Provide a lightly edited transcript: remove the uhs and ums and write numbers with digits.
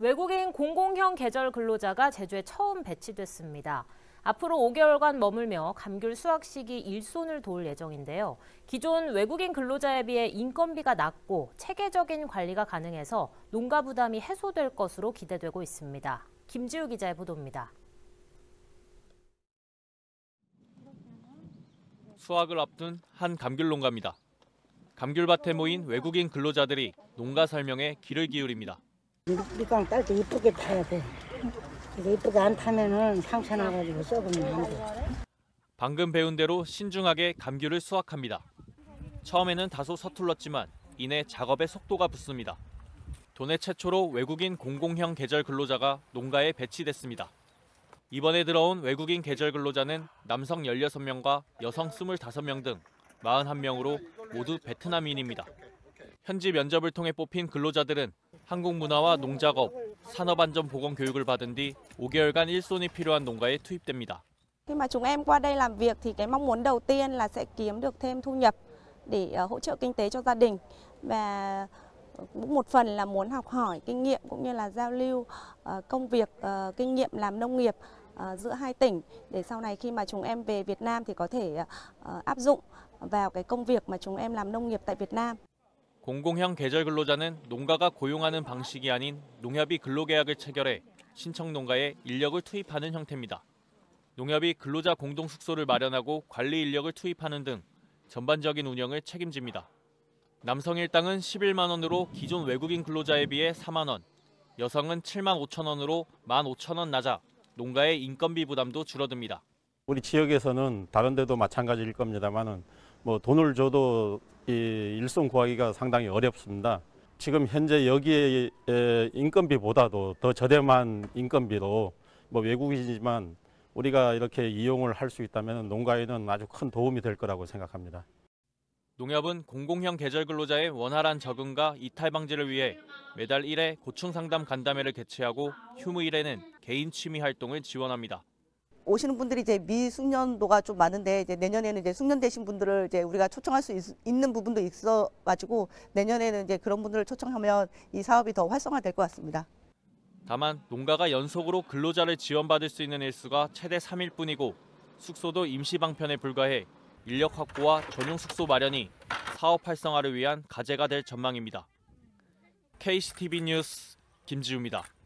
외국인 공공형 계절 근로자가 제주에 처음 배치됐습니다. 앞으로 5개월간 머물며 감귤 수확 시기 일손을 도울 예정인데요. 기존 외국인 근로자에 비해 인건비가 낮고 체계적인 관리가 가능해서 농가 부담이 해소될 것으로 기대되고 있습니다. 김지우 기자의 보도입니다. 수확을 앞둔 한 감귤 농가입니다. 감귤밭에 모인 외국인 근로자들이 농가 설명에 귀를 기울입니다. 밑강 딸 때 이쁘게 타야 돼. 이쁘게 안 타면은 상처 나가지고 썩으면 안 돼. 방금 배운 대로 신중하게 감귤을 수확합니다. 처음에는 다소 서툴렀지만 이내 작업에 속도가 붙습니다. 도내 최초로 외국인 공공형 계절 근로자가 농가에 배치됐습니다. 이번에 들어온 외국인 계절 근로자는 남성 16명과 여성 25명 등 41명으로 모두 베트남인입니다. 현지 면접을 통해 뽑힌 근로자들은 한국 문화와 농작업, 산업안전 보건 교육을 받은 뒤 5개월간 일손이 필요한 농가에 투입됩니다. Khi mà chúng em qua đây làm việc thì cái mong muốn đầu tiên là sẽ kiếm được thêm thu nhập để hỗ trợ kinh tế cho gia đình và cũng một phần là muốn học hỏi kinh nghiệm cũng như là giao lưu công việc, kinh nghiệm làm nông nghiệp giữa hai tỉnh để sau này khi mà chúng em về Việt Nam thì có thể áp dụng vào cái công việc mà chúng em làm nông nghiệp tại Việt Nam. 공공형 계절 근로자는 농가가 고용하는 방식이 아닌 농협이 근로계약을 체결해 신청 농가에 인력을 투입하는 형태입니다. 농협이 근로자 공동 숙소를 마련하고 관리 인력을 투입하는 등 전반적인 운영을 책임집니다. 남성 일당은 11만 원으로 기존 외국인 근로자에 비해 4만 원, 여성은 7만 5천 원으로 15,000원 낮아 농가의 인건비 부담도 줄어듭니다. 우리 지역에서는 다른 데도 마찬가지일 겁니다만은 돈을 줘도 이 일손 구하기가 상당히 어렵습니다. 지금 현재 여기에 인건비보다도 더 저렴한 인건비로 외국이지만 우리가 이렇게 이용을 할 수 있다면 농가에는 아주 큰 도움이 될 거라고 생각합니다. 농협은 공공형 계절 근로자의 원활한 적응과 이탈 방지를 위해 매달 1회 고충 상담 간담회를 개최하고 휴무 1회는 개인 취미 활동을 지원합니다. 오시는 분들이 이제 미숙련도가 좀 많은데 이제 내년에는 이제 숙련되신 분들을 이제 우리가 초청할 수 있는 부분도 있어가지고 내년에는 이제 그런 분들을 초청하면 이 사업이 더 활성화될 것 같습니다. 다만 농가가 연속으로 근로자를 지원받을 수 있는 일수가 최대 3일 뿐이고 숙소도 임시 방편에 불과해 인력 확보와 전용 숙소 마련이 사업 활성화를 위한 과제가 될 전망입니다. KCTV 뉴스 김지우입니다.